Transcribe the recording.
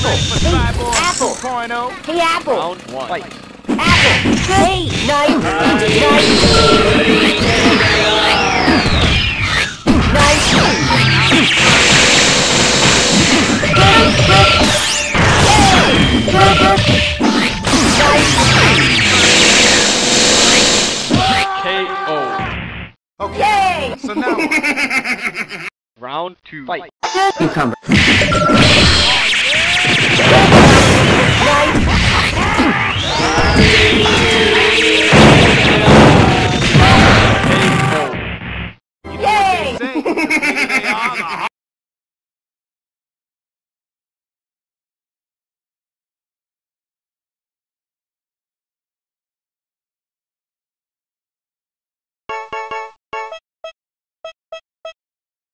Apple. Hey, Apple. Round 1. Fight. Apple. Hey, knife. KO. Okay. So now. Round 2. Fight. Cucumber.